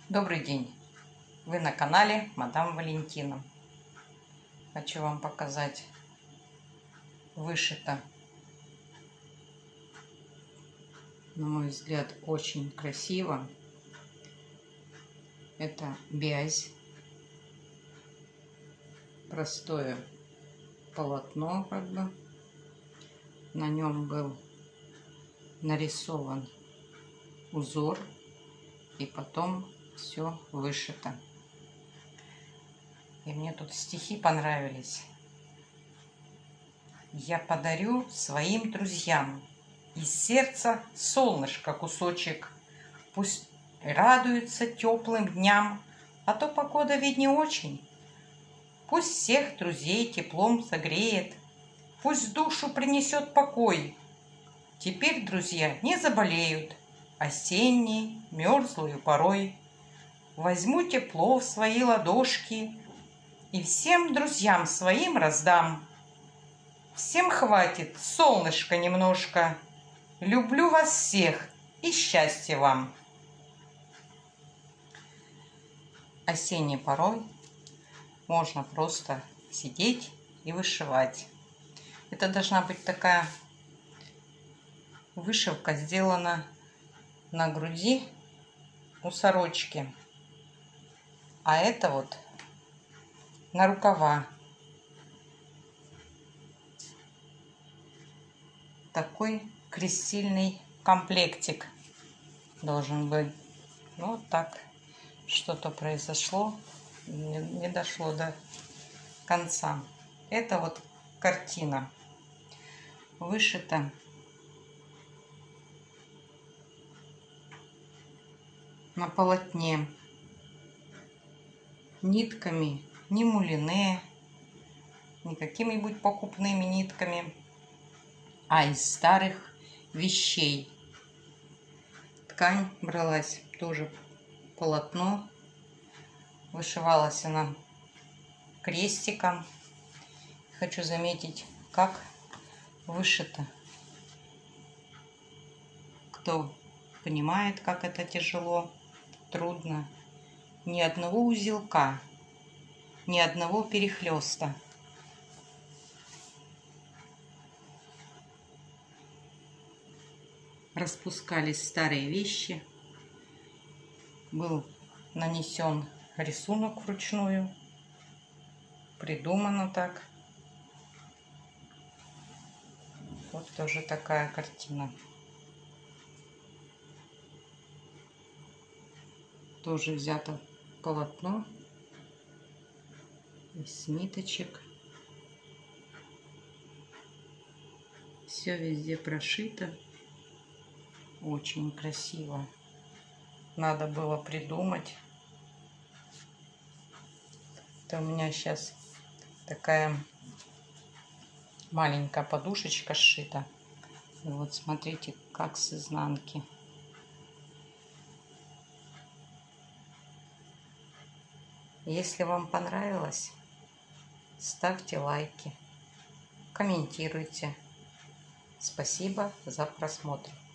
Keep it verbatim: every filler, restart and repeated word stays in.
Добрый день! Вы на канале Мадам Валентина. Хочу вам показать вышито, на мой взгляд, очень красиво. Это бязь, простое полотно, как бы на нем был нарисован узор и потом все вышито. И мне тут стихи понравились. Я подарю своим друзьям из сердца солнышко кусочек, пусть радуются теплым дням, а то погода ведь не очень. Пусть всех друзей теплом согреет, пусть душу принесет покой. Теперь друзья не заболеют осенней мерзлую порой. Возьму тепло в свои ладошки и всем друзьям своим раздам. Всем хватит солнышко немножко. Люблю вас всех и счастья вам. Осенней порой можно просто сидеть и вышивать. Это должна быть такая вышивка, сделана на груди у сорочки. А это вот на рукава. Такой крестильный комплектик должен быть. Ну, вот так что-то произошло. Не, не дошло до конца. Это вот картина вышита на полотне нитками, не мулине, не какими-нибудь покупными нитками, а из старых вещей. Ткань бралась тоже полотно, вышивалась она крестиком. Хочу заметить, как вышито. Кто понимает, как это тяжело, трудно. Ни одного узелка, ни одного перехлеста. Распускались старые вещи. Был нанесен рисунок вручную. Придумано так. Вот тоже такая картина. Тоже взято полотно из ниточек. Все везде прошито. Очень красиво. Надо было придумать. Это у меня сейчас такая маленькая подушечка сшита. И вот смотрите, как с изнанки. Если вам понравилось, ставьте лайки, комментируйте. Спасибо за просмотр.